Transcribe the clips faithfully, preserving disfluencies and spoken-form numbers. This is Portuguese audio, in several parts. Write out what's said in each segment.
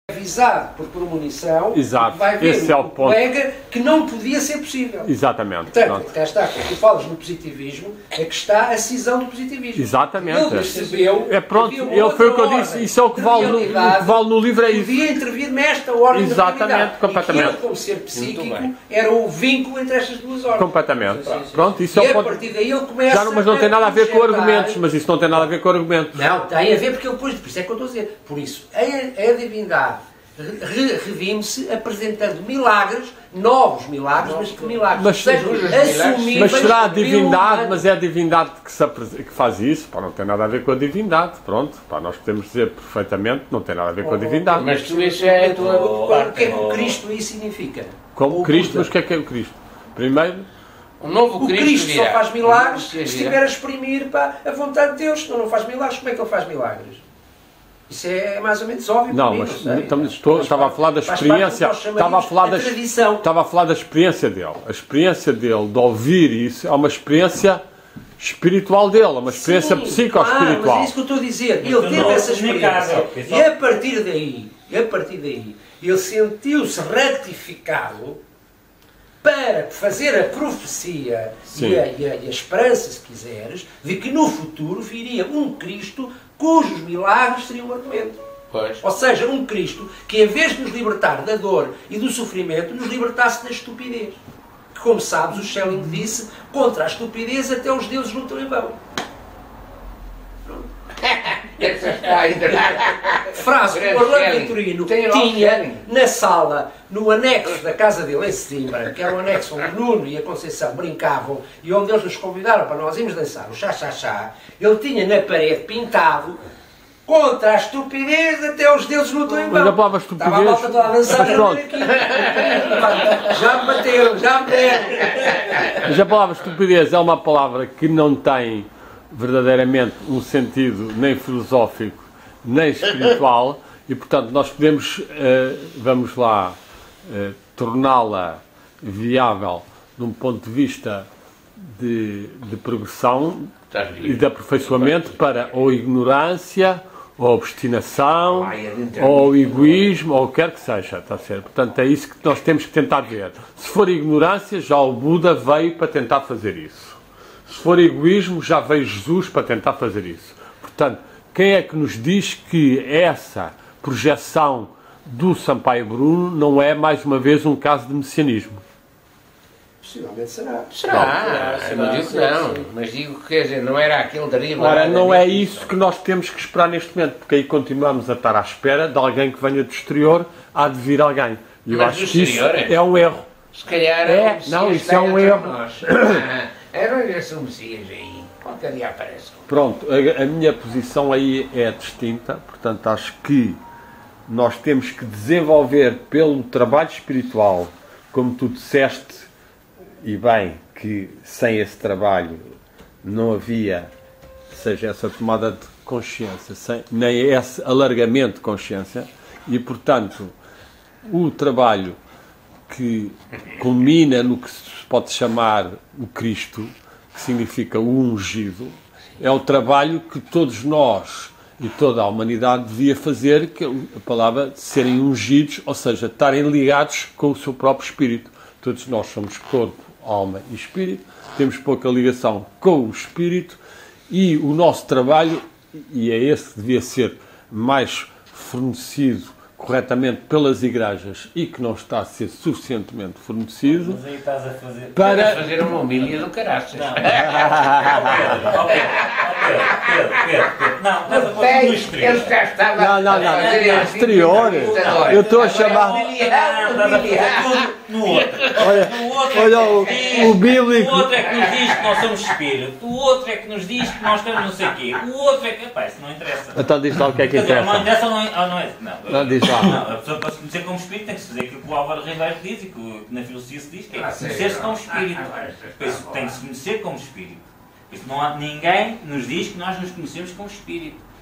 avisado por premonição, exato, vai ver esse é o um ponto. colega que não podia ser possível. Exatamente. Portanto, cá está, quando tu falas no positivismo, é que está a cisão do positivismo. Exatamente. Ele percebeu é pronto, que ele foi o que eu disse, isso é o que vale no, o que vale no livro, é isso. Podia intervir nesta ordem de realidade. Exatamente, completamente. E que ele, como ser psíquico, era o vínculo entre estas duas ordens. Completamente. Sim, sim, sim. Pronto, isso e é o a ponto. partir daí ele começa Já não, mas não tem nada a ver com projetar... argumentos, mas isso não tem nada a ver com argumentos. Não, tem a ver porque ele depois, por isso é que eu estou a dizer, por isso, a, a divindade redime-se apresentando milagres, novos milagres, mas que milagres mas, sejam assumíveis. Mas será a divindade, mas é a divindade que, se, que faz isso, pá, não tem nada a ver com a divindade, pronto, pá, nós podemos dizer perfeitamente, não tem nada a ver com a divindade. Mas tu isso é a tua... O que é que o Cristo aí significa? Como Cristo, mas o que é que é o Cristo? Primeiro, o novo o Cristo, Cristo só faz milagres se virá. estiver a exprimir pá, a vontade de Deus, senão não faz milagres, como é que ele faz milagres? Isso é mais ou menos óbvio. Não, mim, mas não estamos, estou, estava a falar da experiência. Estava a falar da estava a falar da experiência dele. A experiência dele de ouvir isso é uma experiência espiritual dele, é uma experiência psicoespiritual. Ah, mas é isso que eu estou a dizer. Ele teve essa experiência e a partir daí, e a partir daí, ele sentiu-se ratificado para fazer a profecia e a, e, a, e a esperança, se quiseres, de que no futuro viria um Cristo cujos milagres seriam um argumento. Pois. Ou seja, um Cristo que, em vez de nos libertar da dor e do sofrimento, nos libertasse da estupidez. Que, como sabes, o Schelling disse, contra a estupidez até os deuses lutam em vão. Frase que o Orlando Vitorino tinha na sala, no anexo da casa dele em Sesimbra, que era um anexo onde o Nuno e a Conceição brincavam e onde eles nos convidaram para nós irmos dançar o chá-chá-chá. Ele tinha na parede pintado contra a estupidez até os deuses lutam em vão. Mas a palavra estupidez... Estava a malta toda a dançar mas pronto. aqui. Já me bateram, já me deram. Mas a palavra estupidez é uma palavra que não tem verdadeiramente um sentido nem filosófico nem espiritual e, portanto, nós podemos, uh, vamos lá, uh, torná-la viável de um ponto de vista de, de progressão e de aperfeiçoamento para ou ignorância, ou obstinação, ou egoísmo, ou o que quer que seja, está certo? Portanto, é isso que nós temos que tentar ver. Se for ignorância, já o Buda veio para tentar fazer isso. Se for egoísmo, já veio Jesus para tentar fazer isso. Portanto, quem é que nos diz que essa projeção do Sampaio Bruno não é, mais uma vez, um caso de messianismo? Possivelmente será. Será, será, não digo que não, mas digo que, quer dizer, não era aquele deriva. Ora, não é isso que nós temos que esperar neste momento, porque aí continuamos a estar à espera de alguém que venha do exterior, há de vir alguém. E eu mas acho que isso é? é um erro. Se calhar é, não, isso é um erro. Era esse Messias aí, qualquer dia aparece. Pronto, a, a minha posição aí é distinta, portanto acho que nós temos que desenvolver pelo trabalho espiritual, como tu disseste, e bem, que sem esse trabalho não havia, seja essa tomada de consciência, sem, nem esse alargamento de consciência, e portanto o trabalho que culmina no que se pode chamar o Cristo, que significa o ungido, é o trabalho que todos nós e toda a humanidade devia fazer, que é a palavra de serem ungidos, ou seja, estarem ligados com o seu próprio espírito. Todos nós somos corpo, alma e espírito, temos pouca ligação com o espírito e o nosso trabalho, e é esse que devia ser mais fornecido corretamente pelas igrejas e que não está a ser suficientemente fornecido. Mas aí estás a fazer... Para estás a fazer uma humilha do caraças. Não, Pedro, Pedro, Pedro, Pedro, não, estás a fazer no exterior. Ele já estava não, não, não, no exterior. Eu estou a chamar... No outro. Olha, olha o, o bíblico. O outro é que nos diz que nós somos espírito. O outro é que nos diz que nós temos não sei o quê. O outro é que... Epá, isso não interessa. Então diz lá o que é que Quer dizer, interessa. não interessa ou não, ou não é? Não. Não, diz lá. Não, a pessoa para se conhecer como espírito tem que se fazer aquilo que o Álvaro Ribeiro diz e que na filosofia se diz, que é conhecer-se como espírito. Por isso tem que se conhecer como espírito. Por isso não há, ninguém nos diz que nós nos conhecemos como espírito.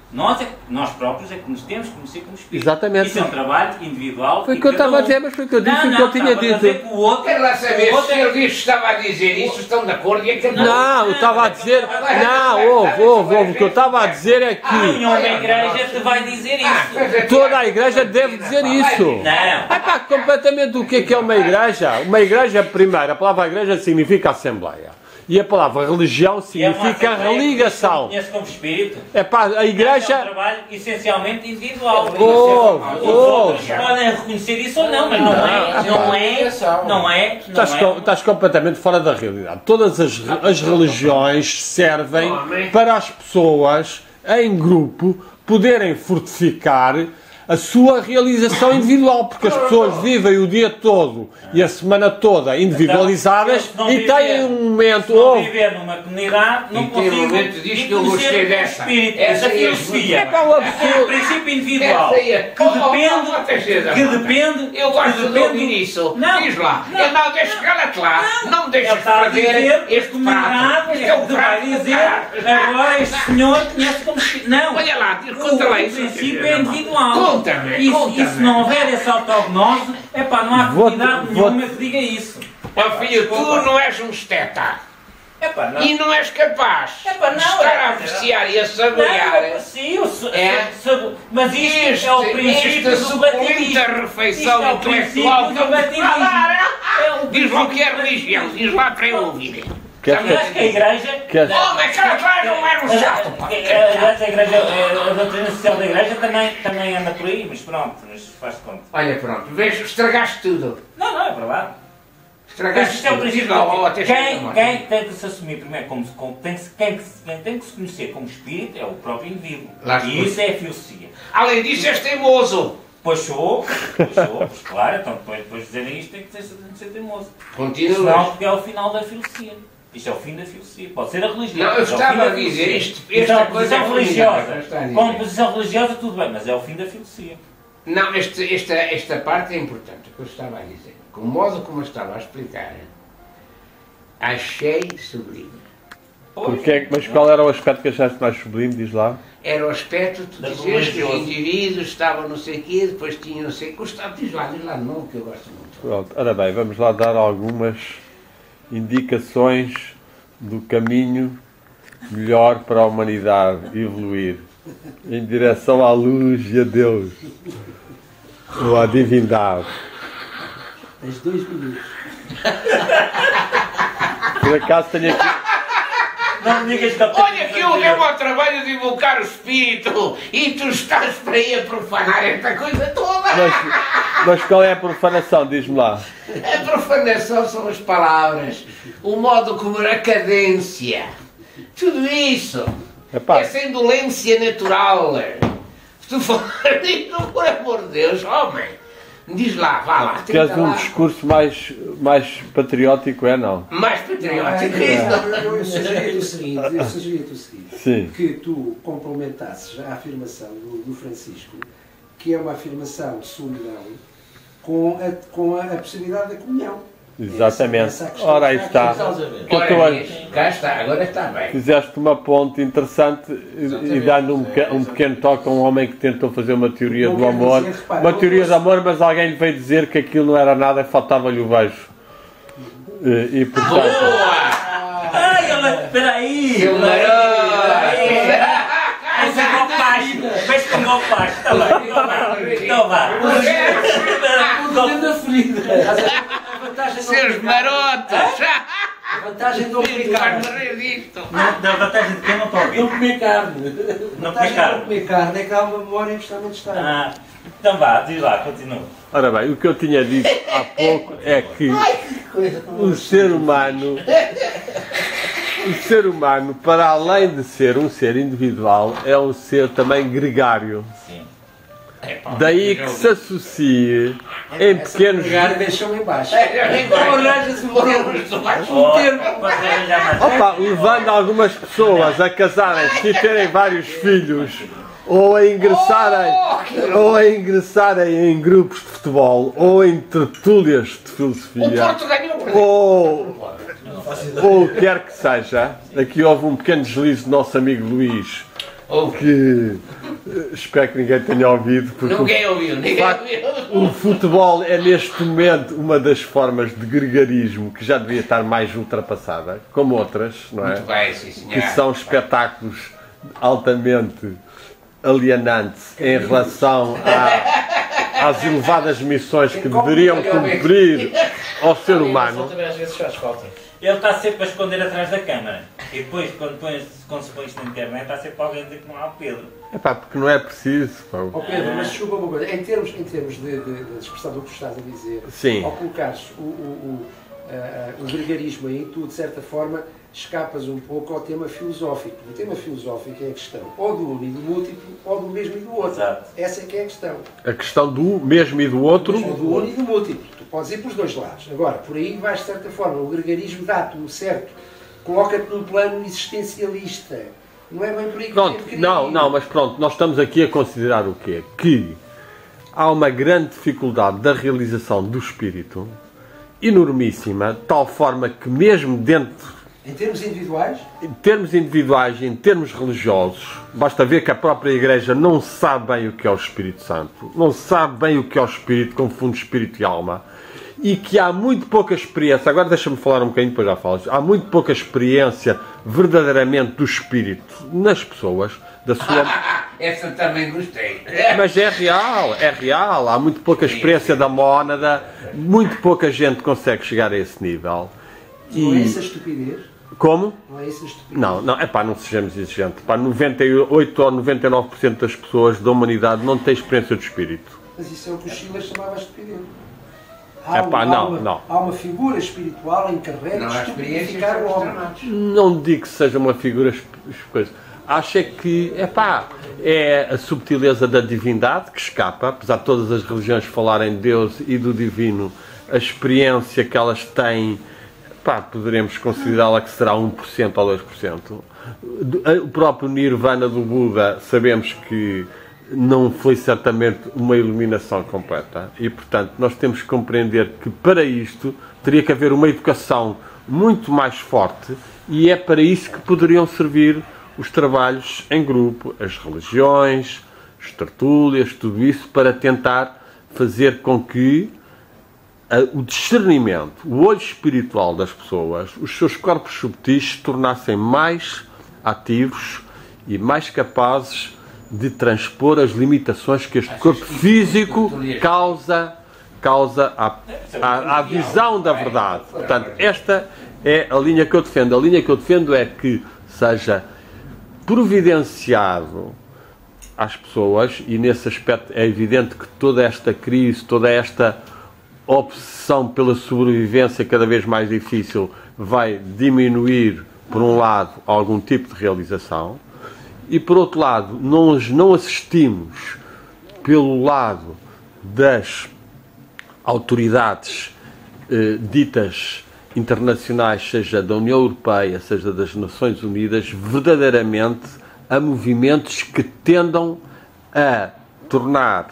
Nós, é, nós próprios é que nos temos que conhecer como espírito. Exatamente. Isso é um trabalho individual. Foi o que eu estava a dizer, mas foi o que eu disse, o que eu tinha dito. Quero lá saber se ele disse que estava a dizer isso, estão de acordo e aquele... Não, eu estava a dizer... Não, ouve, ouve, ouve. O que eu estava a dizer é que... Nenhuma igreja te vai dizer isso. Toda a igreja deve dizer isso. Não. É pá, completamente o que é que é uma igreja? Uma igreja, primeiro, a palavra igreja significa assembleia. E a palavra religião significa religação. Conhece como espírito. É pá, a igreja... É um trabalho essencialmente individual. Oh, Os outros podem reconhecer isso ou não, mas não é, não é, não é. Estás, com, estás completamente fora da realidade. Todas as, as religiões servem para as pessoas, em grupo, poderem fortificar a sua realização individual, porque as pessoas vivem o dia todo e a semana toda individualizadas então, e têm um momento... Se não viver numa comunidade, não e tem um momento diz que eu gostei dessa. Essa filosofia. É para o É um absurdo. princípio individual. Que depende... Que depende... Eu gosto de ouvir isso. Diz lá. Eu não deixo cala-te lá. Não deixes perder este prato. Este é o prato. Vai dizer, agora este senhor conhece como espírito. Não. Olha lá, conta lá isso. O princípio é individual. Conta-me, e, conta-me. e se não houver essa autognose, é pá, não há Vou-te- comunidade vou-te- nenhuma que diga isso. Ó filho, tu não és um esteta. É pá, não. E não és capaz Epá, não, de estar é- a apreciar e a Não, saborear eu aprecio, se- É. se- mas isto este, é o princípio esta do relativismo. suculenta refeição Isto é o intelectual princípio que eu do vou relativismo. falar. É o Diz lá o que é princípio- religião, diz lá para eu ouvir. Queres Eu acho que a igreja... Queres- Oh, mas cara, vai, não era um chato, pá. Aliás, a igreja, a doutrina social da igreja também, também anda por aí, mas pronto, mas faz-te conta. Olha, pronto, vês, estragaste tudo. Não, não, é verdade. Mas Estragaste isto é o tudo. princípio. Diz lá, ó, Quem, tens razão. quem tem que se assumir primeiro como, como tem, que, se- quem, que se- quem tem que se conhecer como espírito é o próprio indivíduo. Lá está. E isso é a filosofia. Além disso, és teimoso. Pois sou, pois sou, pois claro, então depois, depois de dizerem isto tem que ser, tem que ser teimoso. Continua. Senão porque é o final da filosofia. Isto é o fim da filosofia. Pode ser a religião. Não, eu mas é o estava fim da a dizer filosofia. isto- Então, esta coisa posição é religiosa. formidável, está a dizer. Com posição religiosa tudo bem, mas é o fim da filosofia. Não, este, esta, esta parte é importante, o que eu estava a dizer. Com o modo como eu estava a explicar, achei sublime. Porque é que- mas qual era o aspecto que achaste mais sublime, diz lá? Era o aspecto, tu Da dizes que os religiosa. indivíduos estavam não sei o quê, depois tinham não sei o quê. Gostava, diz lá, diz lá de novo, que eu gosto muito. Pronto, ora bem, vamos lá dar algumas indicações do caminho melhor para a humanidade evoluir em direção à luz e a Deus ou à divindade. Tens dois minutos. Por acaso tenho aqui. Não me digas que a Olha que eu dei-me ao trabalho de invocar o espírito e tu estás para aí a profanar esta coisa toda. Mas, mas qual é a profanação? Diz-me lá. A profanação são as palavras, o modo como a cadência, tudo isso. Epá. Essa indolência natural. Tu falas isso, por amor de Deus, homem. Diz lá, vá lá. Queres tenta um lá. discurso mais, mais patriótico, é não? Mais patriótico. Isso não. Eu sugeria-te o seguinte, eu sugeria-te o seguinte, Sim. que tu complementasses a afirmação do, do Francisco, que é uma afirmação de solidão, com a, com a, a possibilidade da comunhão. Exatamente. Essa- essa questão Ora, aí está está. aqui. Que eu estou a- Ora, cá está, agora está bem. Fizeste uma ponte interessante e, e dando um, pequeno, um pequeno toque a um homem que tentou fazer uma teoria Não do quer amor. dizer, repara, Uma não teoria posso- do amor, mas alguém lhe veio dizer que aquilo não era nada e faltava-lhe o beijo. E, e portanto. Boa! Ai, ela, peraí! Seu Peraí! maroto! Esse é golpacho! Vês com golpacho! Está bem, então vá! Então vá! Dentro da ferida. A vantagem Seus do marotos! A vantagem do Vais carne. morrer disto! Não, da vantagem de quem não estou a ouvir? Não comer carne. Não A comer vantagem de carne. não comer carne é que há uma memória que está muito estável. Ah, então vá, diz lá, continua. Ora bem, o que eu tinha dito há pouco é que o ser humano, o ser humano, para além de ser um ser individual, é um ser também gregário. Sim. Daí que se associe em pequenos. Pegar e deixam em baixo. Arranja-se morremos do baixo Oh, termo! pode arranjar mais. Opa, levando algumas pessoas a casarem-se e terem vários filhos, ou a ingressarem, ou a ingressarem em grupos de futebol, ou em tertúlias de O filosofia, Porto ganhou por ou, ou o que quer que seja. Aqui houve um pequeno deslize do nosso amigo Luís, que espero que ninguém tenha ouvido. Porque ninguém ouviu, ninguém facto, ouviu. O futebol é neste momento uma das formas de gregarismo que já devia estar mais ultrapassada, como outras, não é? Muito bem, sim, senhor. Que são espetáculos altamente alienantes em relação a, às elevadas missões que deveriam cumprir ao ser humano. Ele está sempre a esconder atrás da câmara. E depois, quando, põe, quando se põe isto na internet, está sempre alguém a dizer que não há o Pedro. É pá, porque não é preciso. Ó Pedro, mas desculpa uma coisa. Em termos, em termos de, de, de expressão do que estás a dizer, sim, ao colocares o, o, o, uh, o gregarismo aí, tu, de certa forma, escapas um pouco ao tema filosófico. O tema filosófico é a questão ou do uno e do múltiplo, ou do mesmo e do outro. Exato. Essa é que é a questão. A questão do mesmo e do outro. Ou do uno e do múltiplo. Tu podes ir para os dois lados. Agora, por aí vais, de certa forma, o gregarismo dá-te um certo, coloca-te num plano existencialista. Não é bem por aí que pronto, que não, não, mas pronto, nós estamos aqui a considerar o quê? Que há uma grande dificuldade da realização do espírito, enormíssima, de tal forma que mesmo dentro... Em termos individuais? Em termos individuais e em termos religiosos, basta ver que a própria Igreja não sabe bem o que é o Espírito Santo, não sabe bem o que é o Espírito, confunde Espírito e alma, e que há muito pouca experiência, agora deixa-me falar um bocadinho, depois já falas, há muito pouca experiência verdadeiramente do Espírito nas pessoas, da sua... Essa também gostei. Mas é real, é real, há muito pouca experiência da mónada, muito pouca gente consegue chegar a esse nível. Não E... é essa estupidez? Como? Não é essa estupidez? Não, não, é pá, não sejamos exigentes. Pá, noventa e oito ou noventa e nove por cento das pessoas da humanidade não têm experiência de espírito. Mas isso é o que o Schiller chamava de estupidez. É pá, não, há uma, não. Há uma figura espiritual encarregue de estupidificar o homem. Não digo que seja uma figura... Acho é que, é pá, é a subtileza da divindade que escapa, apesar de todas as religiões falarem de Deus e do divino, a experiência que elas têm... Pá, poderemos considerá-la que será um por cento ou dois por cento. O próprio Nirvana do Buda, sabemos que não foi certamente uma iluminação completa. E, portanto, nós temos que compreender que para isto teria que haver uma educação muito mais forte e é para isso que poderiam servir os trabalhos em grupo, as religiões, as tertúlias, tudo isso para tentar fazer com que o discernimento, o olho espiritual das pessoas, os seus corpos subtis se tornassem mais ativos e mais capazes de transpor as limitações que este corpo físico causa, causa à, à, à visão da verdade. Portanto, esta é a linha que eu defendo. A linha que eu defendo é que seja providenciado às pessoas, e nesse aspecto é evidente que toda esta crise, toda esta obsessão pela sobrevivência cada vez mais difícil vai diminuir, por um lado, algum tipo de realização, e por outro lado, nós não assistimos pelo lado das autoridades eh, ditas internacionais, seja da União Europeia, seja das Nações Unidas, verdadeiramente a movimentos que tendam a tornar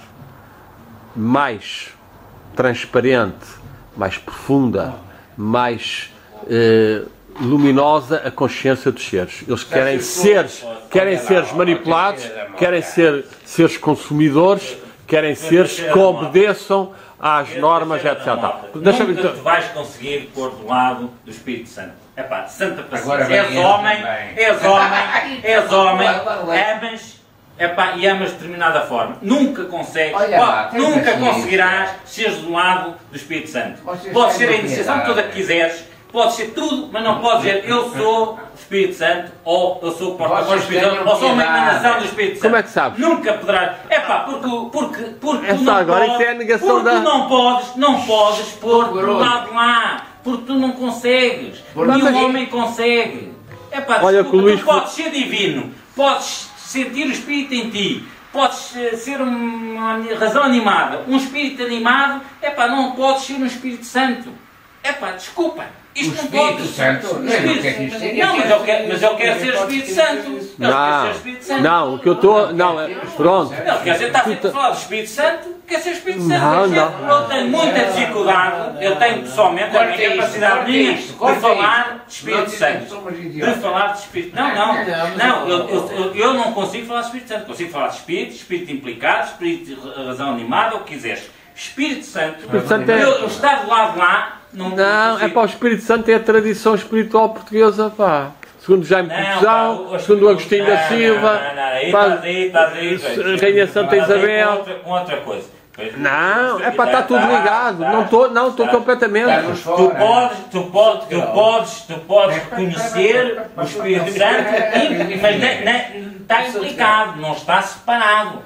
mais transparente, mais profunda, mais eh, luminosa a consciência dos seres. Eles querem seres, querem seres manipulados, querem ser seres consumidores, querem seres que obedeçam às normas, etcétera. Nunca tu vais conseguir pôr do lado do Espírito Santo. É pá, santa paciência. És homem, és homem, és homem, amas. Epá, e amas de determinada forma. Nunca consegues, Olha, lá, nunca conseguirás seres do lado do Espírito Santo. Vocês podes ser a têm iniciação toda que quiseres, podes ser tudo, mas não podes dizer eu sou o Espírito Santo, ou eu sou o porta-voz do Espírito Santo, ou sou uma emanação do Espírito Santo. Como é que sabes? Nunca poderás. Epá, porque, porque, porque tu Essa não agora podes, isso é a negação porque da... tu não podes, não podes pôr do lado lá, porque tu não consegues. Nenhum homem consegue. Epá, Olha, desculpa, Luís... tu podes ser divino, podes sentir o Espírito em ti, podes ser uma razão animada, um espírito animado, é pá, não podes ser um Espírito Santo. É pá, desculpa, isto o não Espírito pode. Santo, O Espírito... não, não, mas eu quero, mas eu quero ser o Espírito Santo. Não, não, o que eu estou... Não, é, pronto. Não, quer dizer, está a falar do Espírito Santo, quer ser Espírito Santo. Não, não. Eu tenho muita dificuldade, eu tenho pessoalmente a minha capacidade minha de falar de Espírito Santo. De falar de Espírito Não, não, não, eu, eu, eu não consigo falar de Espírito Santo. Consigo falar de Espírito, Espírito implicado, Espírito de razão animada, o que quiseres. Espírito Santo, Espírito Santo é... eu, eu estar do lado de lá, não Não, é para o Espírito Santo, é a tradição espiritual portuguoisa, pá. Segundo Jaime Portugal, segundo Agostinho da Silva, Rainha Santa Isabel. Com outra coisa. Não, é para estar tudo ligado. Não estou, não estou completamente. Tu podes, tu podes, tu podes, tu podes conhecer o Espírito Santo, mas está implicado, não está separado.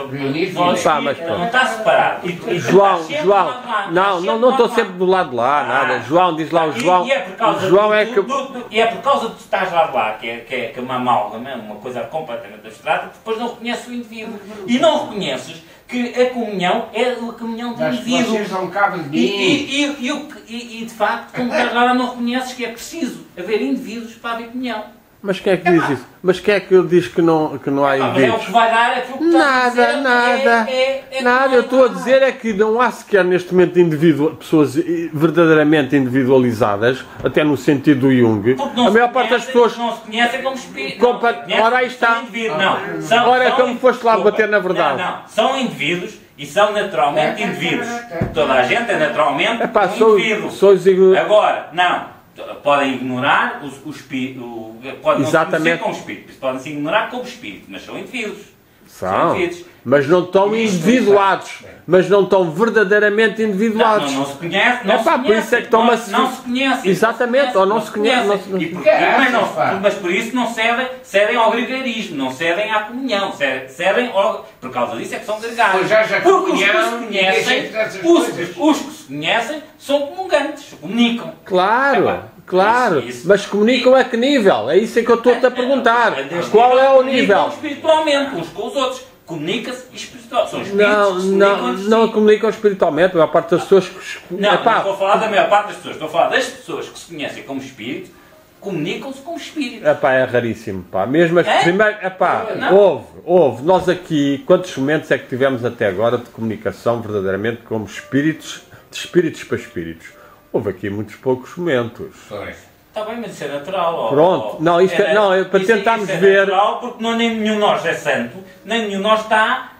Não, Pá, mas não está separado. E, e João, João, não, não, não estou sempre do lado de lá, nada. Ah, João, diz lá o João. E, e é por causa João do, é que... do, do, e é por causa de tu estás lá de lá, que é, que é, que é uma amálgama, uma coisa completamente abstrata, que depois não reconheces o indivíduo. E não reconheces que a comunhão é a comunhão do indivíduo. E, e, e, e, e de facto, como estás lá, não reconheces que é preciso haver indivíduos para haver comunhão. Mas quem é que diz isso? Mas quem é que diz que não, que não há indivíduos? É o que vai dar, é o que Nada, a dizer, nada, é, é, é nada. Eu estou a dizer é que não há sequer neste momento individuo, pessoas verdadeiramente individualizadas, até no sentido do Jung. A maior parte das pessoas não se conhecem como espírito. Compa... Ora, aí está. Não, são, Ora, são, como foste lá bater na verdade. Não, não, são indivíduos e são naturalmente indivíduos. Toda a gente é naturalmente Epá, um sou, indivíduo. Sou igno... Agora, não. Podem ignorar os, os espírito, podem não ser como espírito, podem se ignorar como espírito, mas são indivíduos. São, são indivíduos. Mas não estão individuados, mas não estão verdadeiramente individuados. Não, não, não se conhece, não é pá, se por isso é que estão não, a se, não se conhece. Exatamente, ou não se conhece. Não se conhece. Por, mas, não, mas por isso não cedem, cedem ao gregarismo, não cedem à comunhão, cedem, cedem ao, por causa disso é que são gregários. Porque os que se conhecem, os, os que se conhecem são comungantes, comunicam. Claro. É, Claro, isso, isso. Mas comunicam a que nível? É isso que eu estou-te a perguntar. Qual é o nível? Espiritualmente, uns com os outros. Comunica-se espiritualmente. São espíritos não, não, não comunicam espiritualmente. A maior parte das pessoas... Que... Não, não estou a falar da maior parte das pessoas. Estou a falar das pessoas que se conhecem como espírito, comunicam-se como espírito. Epá, é raríssimo, pá. Mesmo as é? primeiras... Epá, houve, houve. Nós aqui, quantos momentos é que tivemos até agora de comunicação verdadeiramente como espíritos, de espíritos para espíritos? Houve aqui muitos poucos momentos. Está bem, mas isso é natural. Pronto. Oh, não, isto é, é, não, é para isso, tentarmos isso é ver... É natural porque não, nem nenhum de nós é santo, nem nenhum de nós está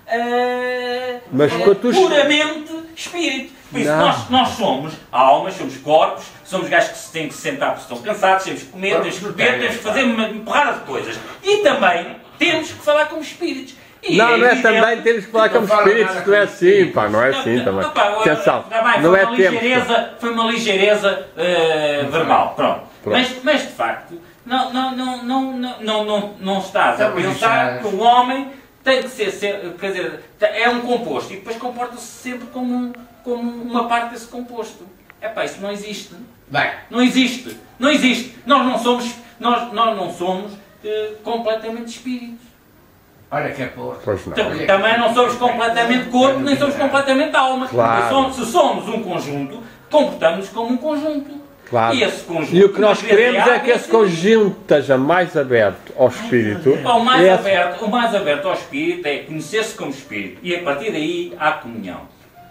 uh, mas, uh, tu... puramente espírito. Por isso, nós, nós somos almas, somos corpos, somos gajos que se têm que se sentar porque estão cansados, temos que comer, temos que beber, temos que fazer uma porrada de coisas. E também temos que falar como espíritos. E não, é não é também temos que falar como espíritos, não é assim, pá, não é assim não, também. Não, pá, atenção, bem, não é tempo. Foi uma ligeireza uh, verbal, pronto. pronto. Mas, mas de facto, não, não, não, não, não, não, não, não estás a pensar que o homem tem que ser, ser, quer dizer, é um composto e depois comporta-se sempre como, um, como uma parte desse composto. É pá, isso não existe. Bem. Não existe. Não existe. Nós não somos, nós, nós não somos uh, completamente espíritos. Olha que é porra. Não. Também não somos completamente corpo, nem somos completamente alma. Claro. Somos, se somos um conjunto, comportamos como um conjunto. Claro. E, esse conjunto, e o que nós queremos é que esse conjunto esteja mais aberto ao espírito. O mais, esse... aberto, o mais aberto ao espírito é conhecer-se como espírito. E a partir daí há comunhão.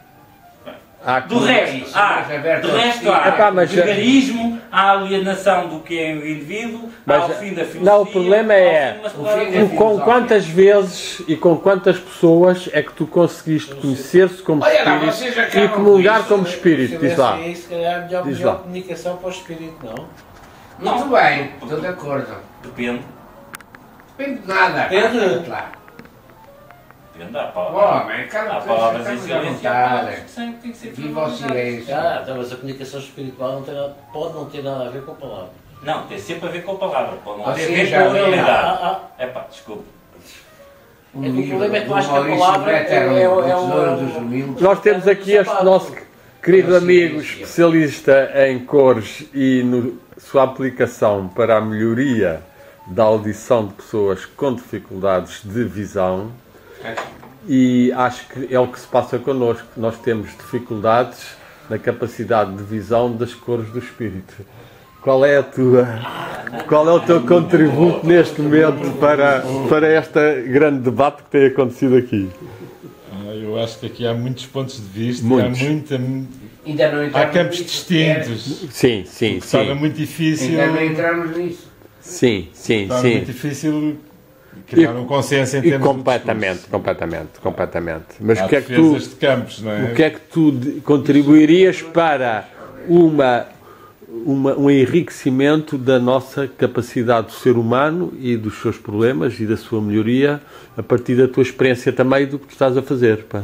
Há do resto, há, do resto há Epá, mas, vigarismo, há alienação do que é o indivíduo, mas, há o fim da filosofia. Não, o problema é o com quantas vezes e com quantas pessoas é que tu conseguiste conhecer-se como Olha, espírito não, e comungar como espírito. Diz lá. Se calhar melhor, Diz melhor lá. comunicação para o espírito, não? Não. Muito bem, estou de acordo. Depende. Depende de nada. Depende. Claro. Depende da palavra. Oh, mas cada há palavras em silêncio. Viva o silêncio. Ah, então, mas a comunicação espiritual não tem nada, pode não ter nada a ver com a palavra. Não, tem sempre a ver com a palavra. Pode não Ah, ter a sim, ver já com a vi. realidade. Ah, ah, É pá, desculpe. Um É que o livro problema é que do eu acho que a Maurício palavra Better, é- é- é o o- Tesouro dos Humildes. Nós temos aqui este nosso querido amigo especialista em cores e na sua aplicação para a melhoria da audição de pessoas com dificuldades de visão. E acho que é o que se passa connosco. Nós temos dificuldades na capacidade de visão das cores do espírito. qual é a tua, qual é o teu contributo neste momento para, para este grande debate que tem acontecido aqui? Eu acho que aqui há muitos pontos de vista, muitos. há muita... Ainda não há campos distintos. Sim, sim, sim. Torna muito difícil... Ainda não entramos nisso. Sim, sim, torna sim. muito difícil criar um consenso em termos completamente, de completamente, completamente. Mas há o que é que tu, de campos, não é? o que é que tu contribuirias para uma, uma, um enriquecimento da nossa capacidade do ser humano e dos seus problemas e da sua melhoria a partir da tua experiência também do que tu estás a fazer? Pá?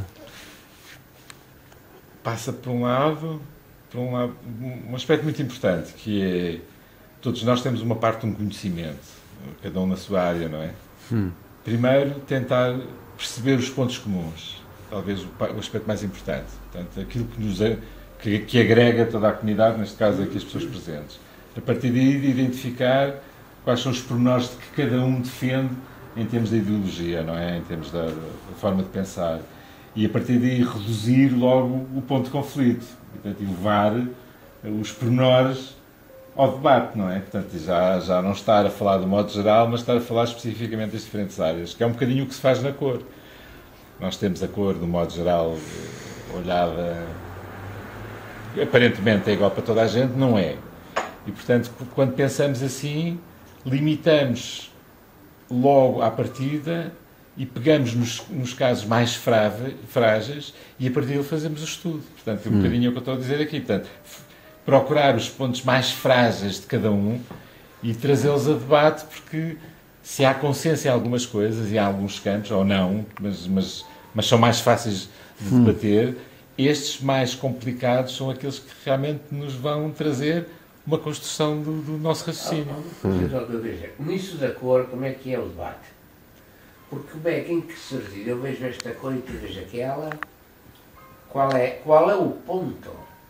Passa por um lado, por um lado, um aspecto muito importante, que é, todos nós temos uma parte de um conhecimento, cada um na sua área, não é? Hum. Primeiro, tentar perceber os pontos comuns, talvez o, o aspecto mais importante, portanto, aquilo que, nos, que, que agrega toda a comunidade, neste caso aqui as pessoas presentes. A partir daí, de identificar quais são os pormenores de que cada um defende em termos de ideologia, não é? Em termos da, da forma de pensar. E a partir daí reduzir logo o ponto de conflito, portanto, e levar os pormenores ao debate, não é? Portanto, já, já não estar a falar do modo geral, mas estar a falar especificamente das diferentes áreas, que é um bocadinho o que se faz na cor. Nós temos a cor, do modo geral, olhada, aparentemente é igual para toda a gente, não é. E, portanto, quando pensamos assim, limitamos logo à partida e pegamos nos, nos casos mais frágeis e a partir dele fazemos o estudo. Portanto, um hum. bocadinho é o que eu estou a dizer aqui. Portanto, procurar os pontos mais frágeis de cada um e trazê-los a debate, porque se há consenso em algumas coisas e há alguns campos, ou não, mas, mas, mas são mais fáceis de hum. debater, estes mais complicados são aqueles que realmente nos vão trazer uma construção do, do nosso raciocínio. Hum. Nisso da cor, como é que é o debate? Porque como é que em que se reside? Eu vejo esta cor e tu vejo aquela. Qual é, qual é o ponto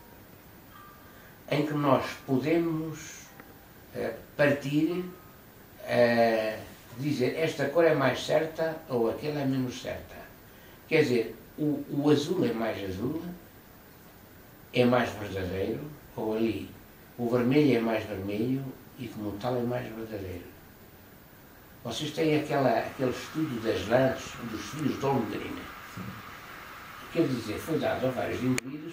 em que nós podemos uh, partir a uh, dizer esta cor é mais certa ou aquela é menos certa? Quer dizer, o, o azul é mais azul, é mais verdadeiro, ou ali o vermelho é mais vermelho e como tal é mais verdadeiro. Vocês têm aquela, aquele estudo das lãs, dos fios de Olmedrina. Quer dizer, foi dado a vários indivíduos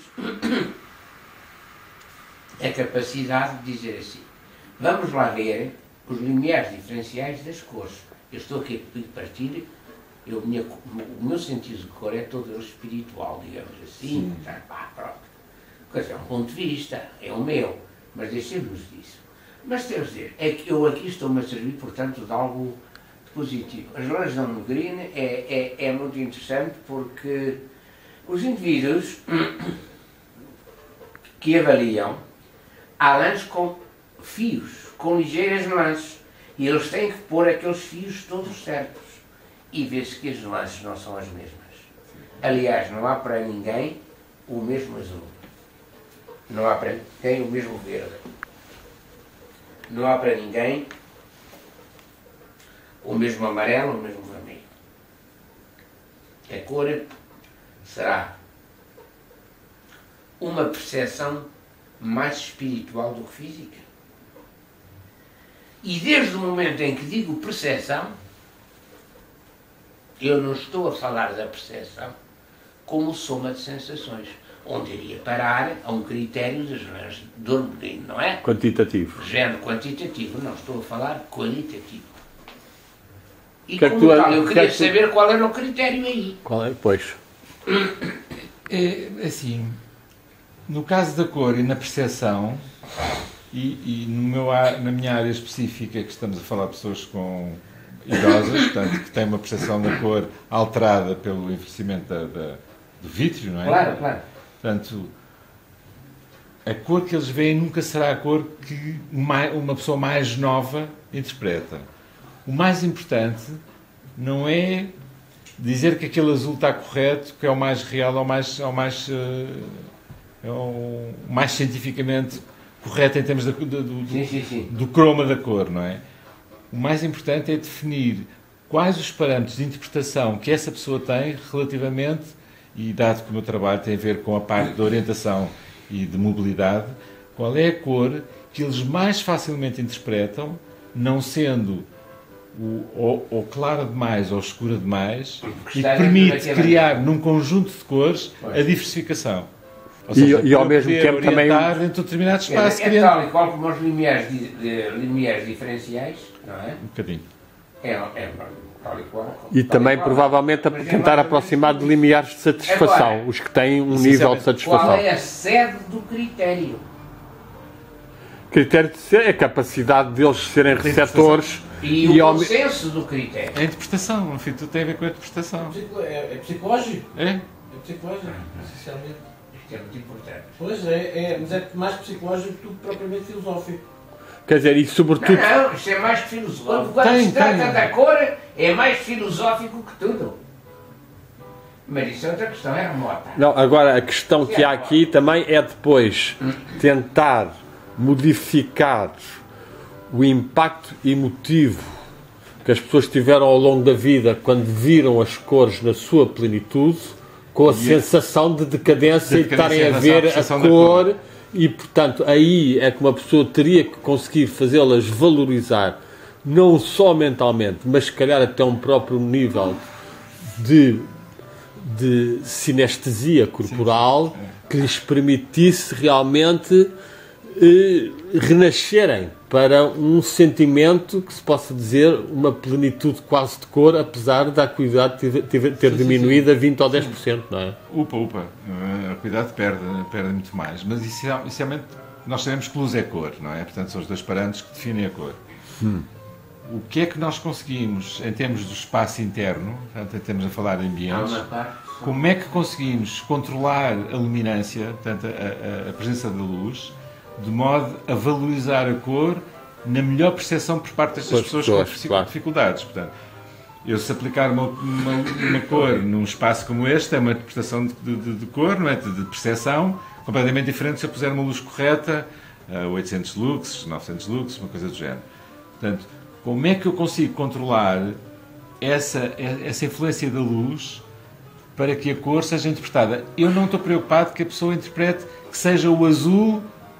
a capacidade de dizer assim, vamos lá ver os limiares diferenciais das cores. Eu estou aqui a partir, eu, minha, o meu sentido de cor é todo ele espiritual, digamos assim. Tá, pá, pronto. Quer dizer, é um ponto de vista, é o meu, mas deixemos disso. Mas temos de dizer, é que eu aqui estou-me a servir, portanto, de algo positivo. As lãs de Olmedrina é, é, é muito interessante porque os indivíduos que avaliam, há lãs com fios, com ligeiras lãs, e eles têm que pôr aqueles fios todos certos. E vê-se que as lãs não são as mesmas. Aliás, não há para ninguém o mesmo azul. Não há para ninguém o mesmo verde. Não há para ninguém o mesmo amarelo, o mesmo vermelho. A cor será uma percepção mais espiritual do que física. E desde o momento em que digo percepção, eu não estou a falar da percepção como soma de sensações, onde iria parar a um critério das lãs de Olmedrina, não é? Quantitativo. Género quantitativo, não estou a falar qualitativo. E que como é tu, tal, eu queria que saber qual era o critério aí. Qual é? Pois. É assim, no caso da cor e na percepção, e, e no meu, na minha área específica, que estamos a falar de pessoas com idosas, portanto, que têm uma percepção da cor alterada pelo envelhecimento da, da, do vítreo, não é? Claro, claro. Portanto, a cor que eles veem nunca será a cor que uma pessoa mais nova interpreta. O mais importante não é dizer que aquele azul está correto, que é o mais real, ou mais, ou mais, é o mais cientificamente correto em termos do, do, do, sim, sim, sim. do croma da cor, não é? O mais importante é definir quais os parâmetros de interpretação que essa pessoa tem relativamente, e dado que o meu trabalho tem a ver com a parte de orientação e de mobilidade, qual é a cor que eles mais facilmente interpretam, não sendo o, ou, ou clara demais ou escura demais, e que permite criar num conjunto de cores a diversificação. Ou seja, e, e ao mesmo tempo também dentro de um determinado espaço. É, é tal e qual como os limiares, de, de, limiares diferenciais, não é? Um bocadinho. É, é tal e qual. E também qual, provavelmente a tentar aproximar de limiares de satisfação, agora, os que têm um nível de satisfação. Qual é a sede do critério? O critério de ser é a capacidade deles serem receptores. E, e o ao... consenso do critério. É a interpretação, enfim, tudo tem a ver com a interpretação. É, é psicológico? É? É psicológico, essencialmente. Isto é muito importante. Pois é, é, mas é mais psicológico do que propriamente filosófico. Quer dizer, e sobretudo... Não, não, isto é mais filosófico. Quando tem, se trata tem. da cor, é mais filosófico que tudo. Mas isso é outra questão, é remota. Não, agora, a questão que há aqui também é depois tentar modificar o impacto emotivo que as pessoas tiveram ao longo da vida quando viram as cores na sua plenitude, com a e sensação de decadência, de decadência e de estarem a ver a cor, cor e, portanto, aí é que uma pessoa teria que conseguir fazê-las valorizar, não só mentalmente, mas se calhar até um próprio nível de, de sinestesia corporal, que lhes permitisse realmente eh, renascerem para um sentimento que se possa dizer uma plenitude quase de cor, apesar da acuidade ter, ter, ter sim, diminuído sim, sim. a vinte ou dez por cento, não é? Upa, upa. A acuidade perde, perde muito mais. Mas, inicialmente, nós sabemos que luz é cor, não é? Portanto, são os dois parâmetros que definem a cor. Hum. O que é que nós conseguimos, em termos do espaço interno, portanto, estamos a falar de ambientes, como é que conseguimos controlar a luminância, portanto, a, a, a presença da luz, de modo a valorizar a cor na melhor percepção por parte destas pessoas, pessoas com claro. dificuldades. Portanto, eu se aplicar uma, uma, uma cor num espaço como este, é uma interpretação de, de, de cor, não é? de, de percepção, completamente diferente se eu puser uma luz correta, uh, oitocentos lux, novecentos lux, uma coisa do género. Portanto, como é que eu consigo controlar essa, essa influência da luz para que a cor seja interpretada? Eu não estou preocupado que a pessoa interprete que seja o azul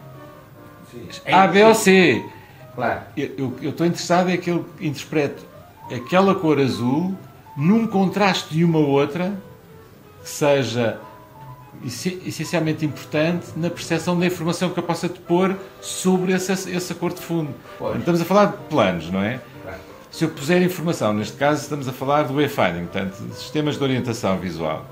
A, B ou C. Claro. Eu, eu estou interessado em que ele interprete aquela cor azul num contraste de uma outra que seja essencialmente importante na percepção da informação que eu possa depor sobre essa, essa cor de fundo. Pois. Estamos a falar de planos, não é? Claro. Se eu puser informação, neste caso estamos a falar do wayfinding, portanto, de sistemas de orientação visual,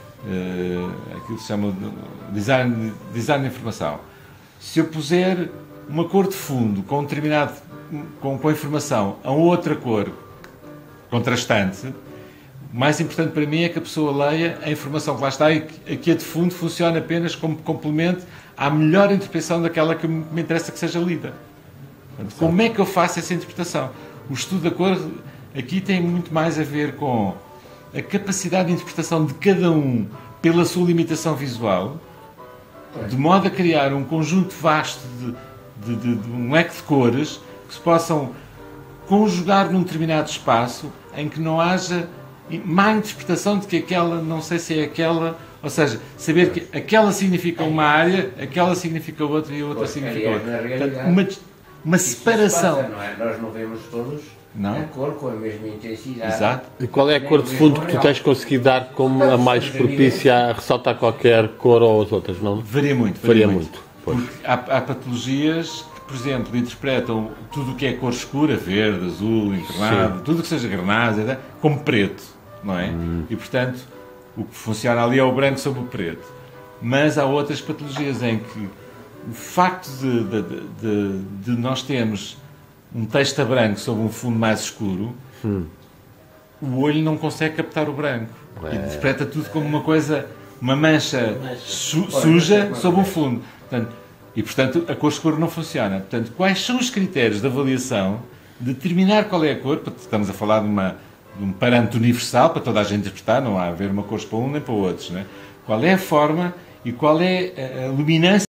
uh, aquilo que se chama de design, design de informação. Se eu puser uma cor de fundo com um determinado com, com a informação a outra cor contrastante, o mais importante para mim é que a pessoa leia a informação que lá está e que a de fundo funcione apenas como complemento à melhor interpretação daquela que me interessa que seja lida. Portanto, como é que eu faço essa interpretação? O estudo da cor aqui tem muito mais a ver com a capacidade de interpretação de cada um pela sua limitação visual, de modo a criar um conjunto vasto de, de, de, de um leque de cores que se possam conjugar num determinado espaço em que não haja má interpretação de que aquela, não sei se é aquela, ou seja, saber que aquela significa uma área, aquela significa outra e a outra pois, significa é, outra. Portanto, uma, uma separação. Passa, não é? Nós não vemos todos não? a cor com a mesma intensidade. Exato. E qual é a cor de fundo que tu tens conseguido dar como a mais propícia a ressaltar qualquer cor ou as outras? Não? Varia muito. Varia, varia muito. muito. Porque há, há patologias que, por exemplo, interpretam tudo o que é cor escura, verde, azul, encarnado, sim, tudo o que seja granada, como preto, não é? Hum. E, portanto, o que funciona ali é o branco sobre o preto. Mas há outras patologias em que o facto de, de, de, de nós termos um texto a branco sobre um fundo mais escuro, hum. o olho não consegue captar o branco. É. E interpreta tudo como uma coisa, uma mancha su, suja sobre um fundo. Portanto, e, portanto, a cor escura não funciona. Portanto, quais são os critérios de avaliação de determinar qual é a cor? Estamos a falar de, uma, de um parâmetro universal para toda a gente interpretar, não há a ver uma cor para um nem para outros. Não é? Qual é a forma e qual é a luminância